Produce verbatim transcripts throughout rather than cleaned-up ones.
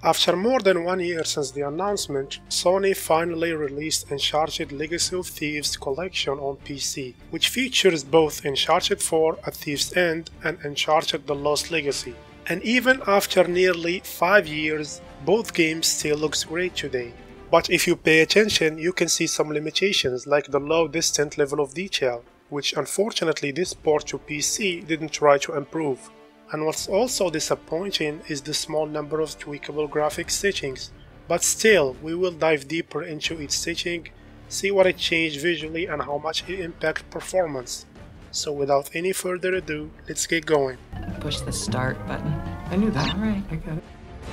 After more than one year since the announcement, Sony finally released Uncharted Legacy of Thieves collection on P C, which features both Uncharted four A Thief's End and Uncharted The Lost Legacy. And even after nearly five years, both games still looks great today. But if you pay attention, you can see some limitations like the low distant level of detail, which unfortunately this port to P C didn't try to improve. And what's also disappointing is the small number of tweakable graphics settings, but still we will dive deeper into each setting, see what it changed visually and how much it impacted performance. So without any further ado, let's get going. Push the start button. I knew that. All right, I got it.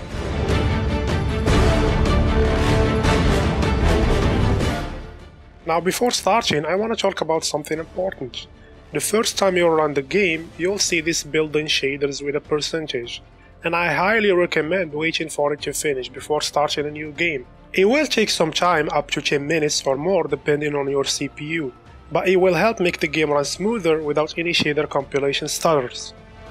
Now before starting, I want to talk about something important. The first time you run the game, you'll see this built-in shaders with a percentage, and I highly recommend waiting for it to finish before starting a new game. It will take some time, up to ten minutes or more depending on your C P U, but it will help make the game run smoother without any shader compilation stutters.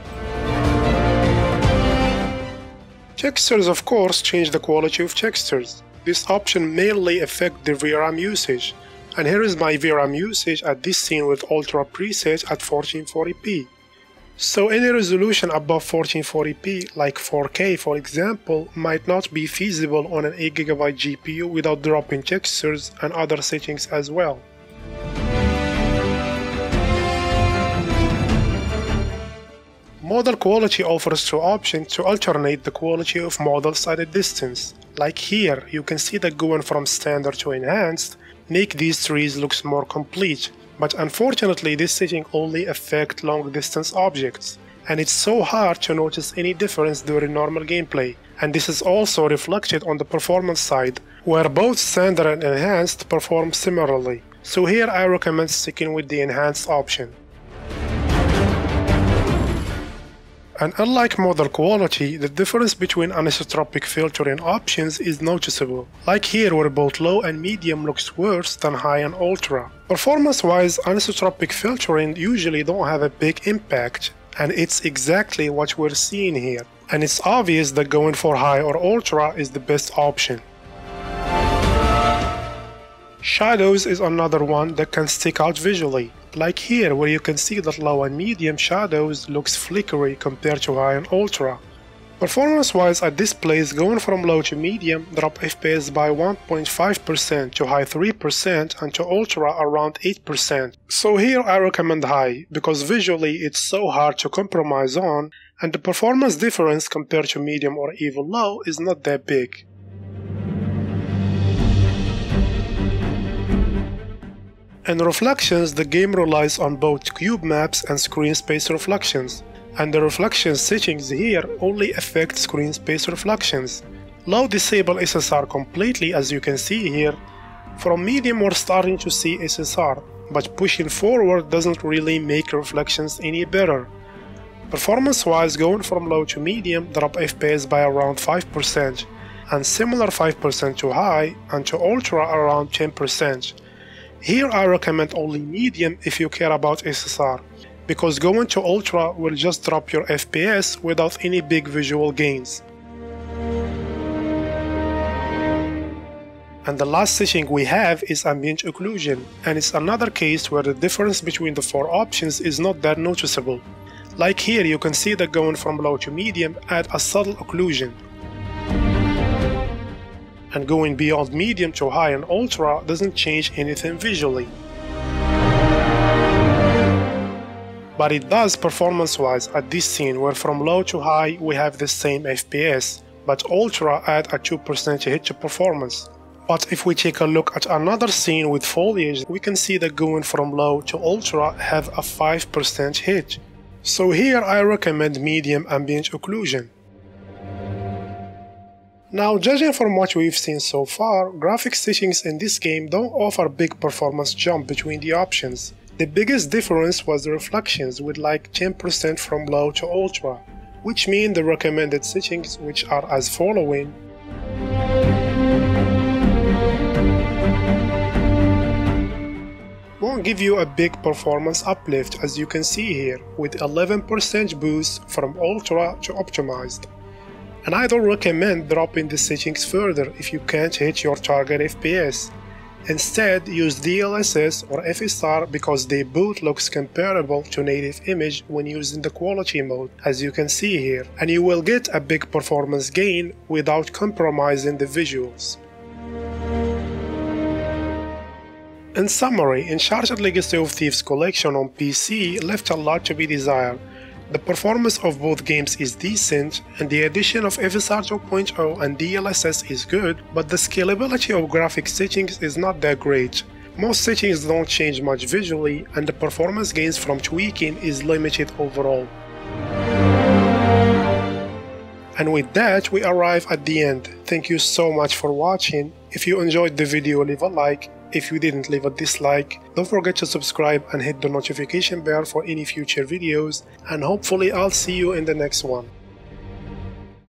Textures of course change the quality of textures. This option mainly affects the V RAM usage, and here is my V RAM usage at this scene with Ultra preset at fourteen forty p. So any resolution above fourteen forty p, like four K for example, might not be feasible on an eight gigabyte G P U without dropping textures and other settings as well. Model quality offers two options to alternate the quality of models at a distance. Like here, you can see that going from standard to enhanced make these trees look more complete, but unfortunately this setting only affects long distance objects, and it's so hard to notice any difference during normal gameplay, and this is also reflected on the performance side, where both standard and enhanced perform similarly. So here I recommend sticking with the enhanced option. And unlike model quality, the difference between anisotropic filtering options is noticeable, like here where both low and medium looks worse than high and ultra. Performance-wise, anisotropic filtering usually don't have a big impact, and it's exactly what we're seeing here. And it's obvious that going for high or ultra is the best option. Shadows is another one that can stick out visually, like here where you can see that low and medium shadows looks flickery compared to high and ultra. Performance wise at this place, going from low to medium drop F P S by one point five percent to high three percent and to ultra around eight percent. So here I recommend high, because visually it's so hard to compromise on, and the performance difference compared to medium or even low is not that big. In reflections, the game relies on both cube maps and screen space reflections, and the reflection settings here only affect screen space reflections. Low disable S S R completely, as you can see here. From medium we're starting to see S S R, but pushing forward doesn't really make reflections any better. Performance wise, going from low to medium drop F P S by around five percent, and similar five percent to high, and to ultra around ten percent. Here I recommend only medium if you care about S S R, because going to ultra will just drop your F P S without any big visual gains. And the last setting we have is Ambient Occlusion, and it's another case where the difference between the four options is not that noticeable. Like here you can see that going from low to medium add a subtle occlusion, and going beyond medium to high and ultra doesn't change anything visually. But it does performance wise at this scene, where from low to high we have the same F P S, but ultra add a two percent hit to performance. But if we take a look at another scene with foliage, we can see that going from low to ultra have a five percent hit. So here I recommend medium ambient occlusion. Now, judging from what we've seen so far, graphics settings in this game don't offer big performance jump between the options. The biggest difference was the reflections, with like ten percent from low to ultra, which mean the recommended settings, which are as following. Won't give you a big performance uplift, as you can see here, with eleven percent boost from ultra to optimized. And I don't recommend dropping the settings further if you can't hit your target F P S. Instead, use D L S S or F S R because the boot looks comparable to native image when using the quality mode, as you can see here, and you will get a big performance gain without compromising the visuals. In summary, Uncharted Legacy of Thieves collection on P C left a lot to be desired. The performance of both games is decent, and the addition of F S R two point oh and D L S S is good, but the scalability of graphics settings is not that great. Most settings don't change much visually, and the performance gains from tweaking is limited overall. And with that, we arrive at the end. Thank you so much for watching. If you enjoyed the video, leave a like. If you didn't, leave a dislike. Don't forget to subscribe and hit the notification bell for any future videos, and hopefully I'll see you in the next one.